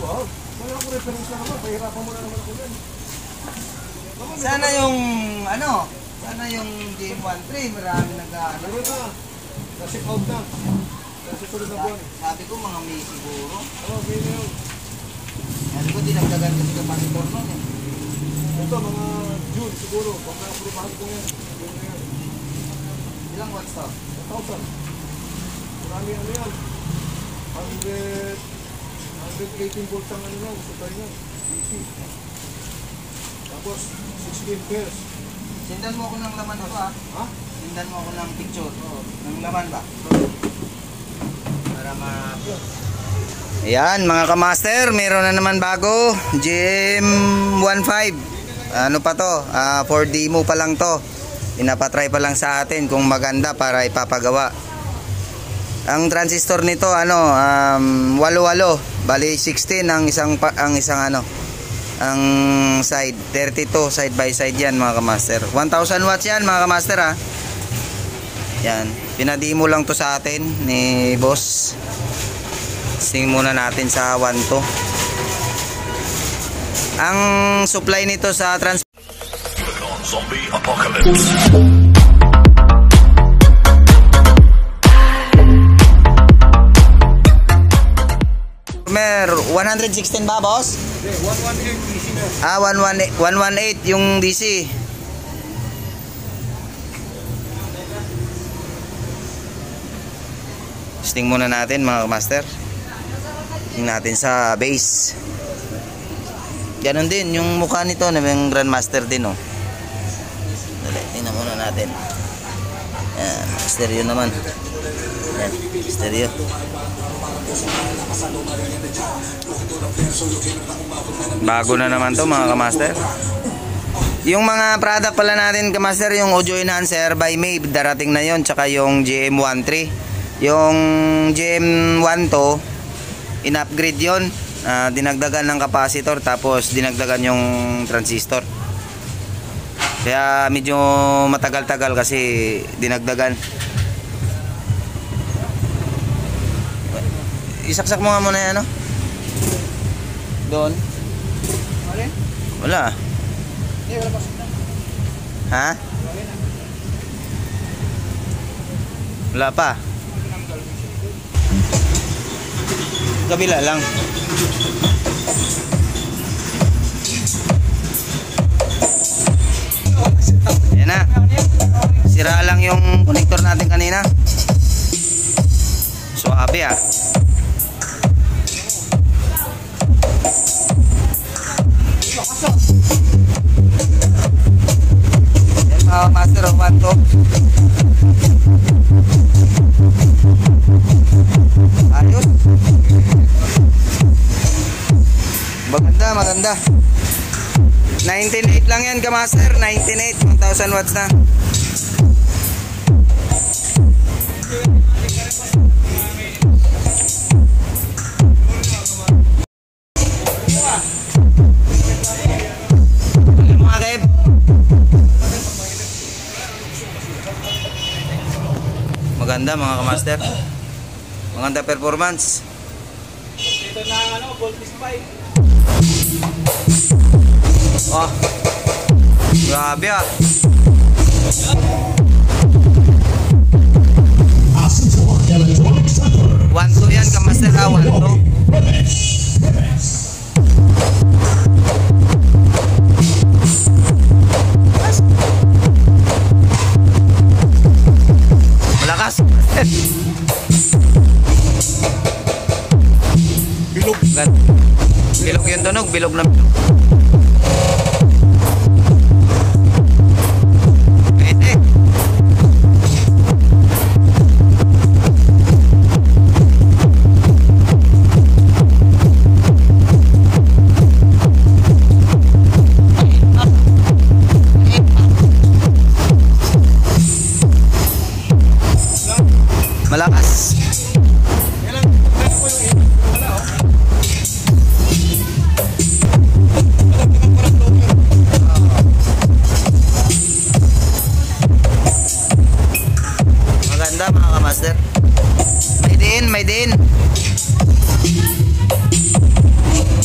Wow, wala ko reference na naman. Pahirapan mo na naman ako yan. Sana yung, ano, sana yung GM13, marami nag-ano. Meron na. Nasi out na. Nasi sunod na buwan. Sabi ko mga May siguro. Oo, may na yun. Sabi ko dinagdagan kasi kapasitor nun eh. Ito, mga June siguro. Pag na-aprobahan ko yan. June na yan. Ilang watts to? 1,000. Marami ano yan. 118 volts ang ano lang. Supply na. DC. Tapos, 16 pairs. Sindan mo ako ng laman ito ah. Ha? Sindan mo ako ng picture. Ng laman ba? Para ma... Ayan mga kamaster, meron na naman bago. GM15. Ano pa to? For demo pa lang to. Pinapatry pa lang sa atin kung maganda para ipapagawa. Ang transistor nito ano, 8-8. Bali 16 ang isang ano. Ang side 32 side by side yan mga kamaster. 1000 watts yan mga kamaster ha. Yan, pinademo lang to sa atin ni boss. Sing muna natin sa 1 to. Ang supply nito sa Zombie Apocalypse. Mer 116 ba boss? Okay, 118 DC na. 118 yung DC. Testing muna natin mga master. Tingnan natin sa base. Ganon din yung mukha nito na yung Grandmaster din oh. Dali, tingnan muna natin. Yan, stereo naman. Yan, stereo. Bago na naman to mga kamaster. Yung mga product pala natin kamaster, yung audio enhancer by Mabe, darating na yon, tsaka yung GM13. Yung GM12 in-upgrade yon, dinagdagan ng capacitor tapos dinagdagan yung transistor. Kaya medyo matagal-tagal kasi dinagdagan. Isaksak mo nga muna yan, ano? Doon. Wala. Ha? Wala pa. Kabila lang. Yan na. Sira lang yung connector natin kanina. Suabe ah. Yan mga master of one to. Ayos. Maganda, maganda. 19.8 lang yan ka master. 19.8, 1000 watts na. Maganda mga kamaster. Maganda performance. Ito na ano, voltage 5. Oh. Grabe ah. 1-2 yan kamaster ha, 1-2. Malakas. Bilog. Bilog yung tunog, bilog na bilog. Pwede. Malakas. Maganda mga kamaster. May din, may din.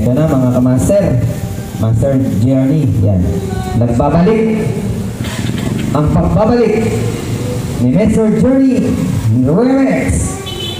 Ito na mga kamaster. Master Journey. Yan. Nagbabalik. Ang pagbabalik ni Master Journey Remix.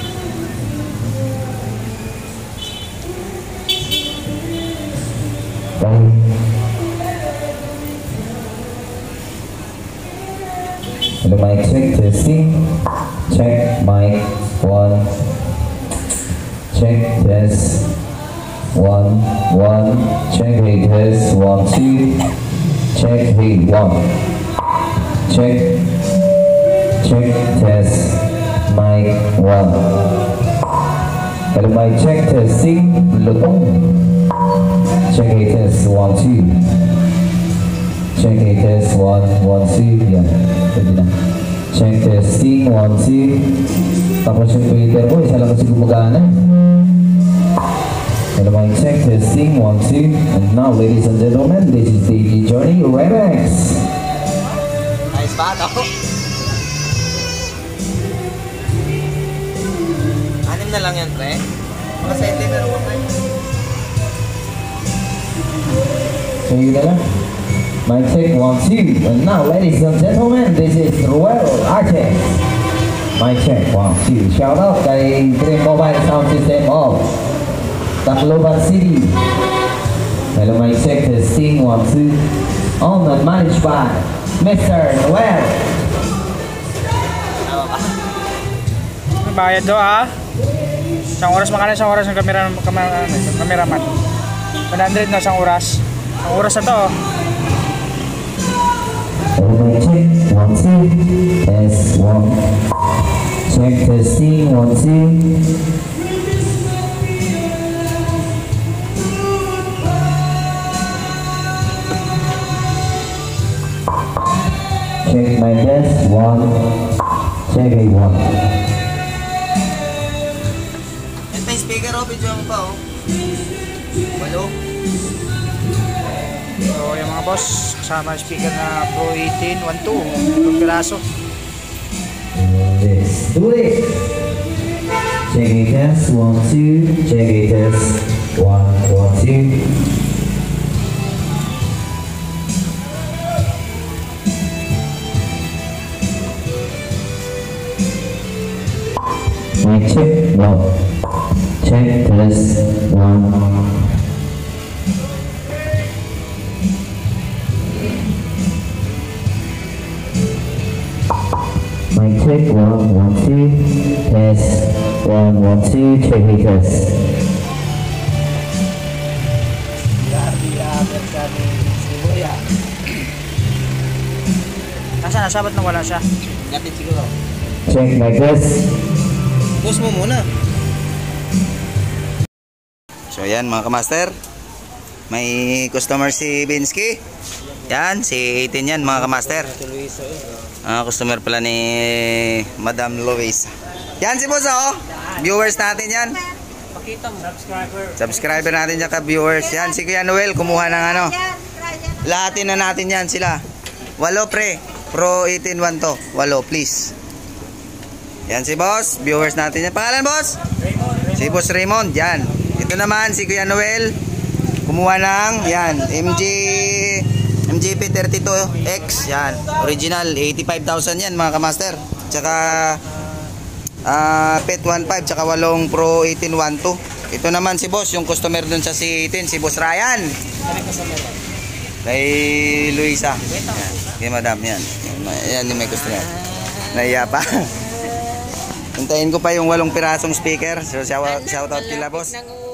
Hello, mic check, testing. Check, mic, 1. Check, test. 1, 1. Check, hey, test. 1, 2. Check, hey, 1. Check. Check, test. Mic, 1. Hello, mic check, testing. Lutong. Check, hey, test. 1, 2. Check, hey, test. 1, 1, 2. Yan. Pwede na. Check, testing. 1, 2. Tapos yung Twitter ko, isa lang kasi gumagana. Hello, mic check, testing, 1, 2. And now, ladies and gentlemen, this is DJ Journey Remix. Nice battle. Anim na lang yan, pre. Mga 7 meron pa, pre. So, yun na lang. Mic check, 1, 2. And now, ladies and gentlemen, this is Ruel Artes. Mic check, 1, 2. Shout out kay Dream Mobile Sound System of Tacloban City. Hello, mic check, testing, 1, 2. Owned and managed by Mr. Noel. May bayad do ah. Isang oras makana, isang oras ng cameraman. 100 na isang oras. Ang oras na to. Hello, mic check, 1, 2. Test, 1. Check, testing, 1, 2. Check my test, 1. Check a 1. Yan pa yung speaker, oh. Video mo pa, oh. Walo. So yung mga boss, kasama yung speaker na Pro 18 1.2. Itong piraso. Let's do it. Check a test, 1, 2. Check a test, 1, 1, 2. Mic check, 1. Check, test, 1. Mic check, 1, 1, 2. Test, 1, 1, 2. Check a test. Nasaan? Nasabat na wala siya. Gatid siguro. Check my test. Push mo muna. So yan mga kamaster, may customer si Binsky. Yan, si 18 yan mga kamaster. Customer pala ni Madam Lois. Yan si boss oh. Viewers natin yan. Pakita mo. Subscriber natin yan ka-viewers. Yan si Kuya Noel, kumuha ng ano. Lahatin na natin yan sila. 8 pre, Pro 18 1 to. 8 please. Yan si boss, viewers natin yan. Pangalan boss? Raymond. Si boss Raymond, yan. Ito naman si Kuya Noel. Kumuha ng, yan, MGP 32X, yan. Original, 85,000 yan mga kamaster. Tsaka, PET 15, tsaka 8 Pro 18 1 to. Ito naman si boss, yung customer dun sa C18, si boss Ryan. Kay Luisa. Yan. Kay madam, yan. Yan yung may customer. Naiya pa. Hintayin ko pa yung 8 pirasong speaker. So shout out kila boss.